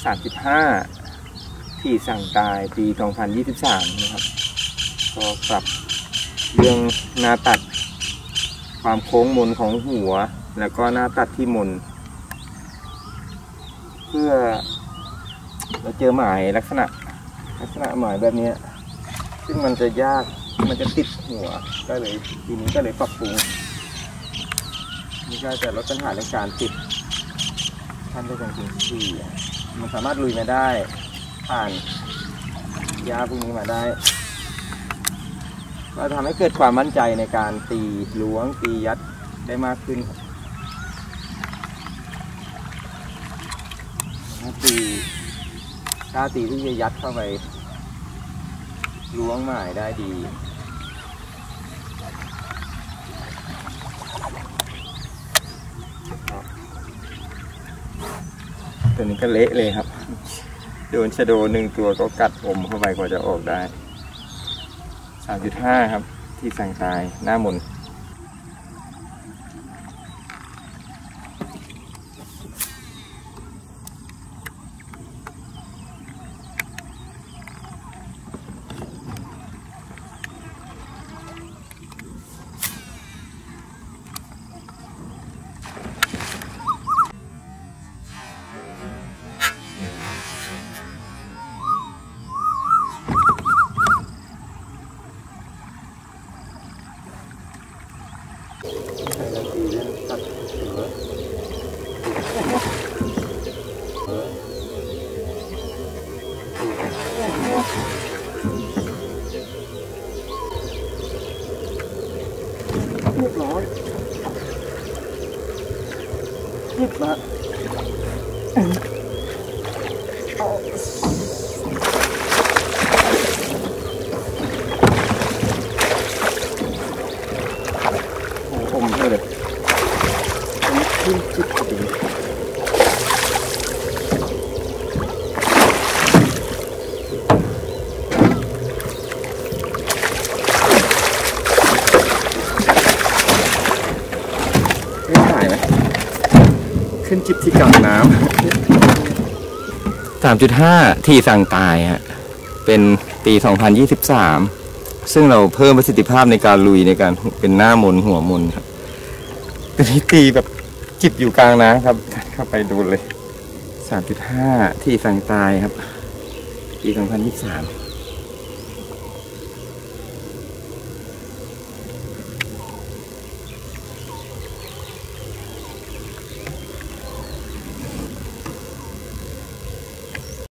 35ที่สั่งตายปี2023นะครับก็ปรับเรื่องหน้าตัดความโค้งมนของหัวแล้วก็หน้าตัดที่มนเพื่อเราเจอหมายลักษณะหมายแบบนี้ซึ่งมันจะยากมันจะติดหัวก็เลยทีนี้ก็เลยปรับปรุงนี่ก็จะลดปัญหาในการติดท่านได้จริงๆที่มันสามารถลุยมาได้ผ่านยาพวกนี้มาได้เราทำให้เกิดความมั่นใจในการตีล้วงตียัดได้มากขึ้นถ้าตีที่จะยัดเข้าไปล้วงหมายได้ดีตัวนี้ก็เละเลยครับโดนชะโด1ตัวก็กัดอมเข้าไปกว่าจะออกได้ 3.5 ครับที่สั่งตายหน้ามนเรียบร้อยหยิบมาโอ้โหเลยอันนี้ขึ้นจิบดีขึ้นจิบที่กลางน้ำ 3.5 ที่สั่งตายฮะเป็นปี 2023 ซึ่งเราเพิ่มประสิทธิภาพในการลุยในการเป็นหน้ามนหัวมนครับตัวนี้ตีแบบจิบอยู่กลางน้ำครับเข้าไปดูเลย 3.5 ที่สั่งตายครับปี 2023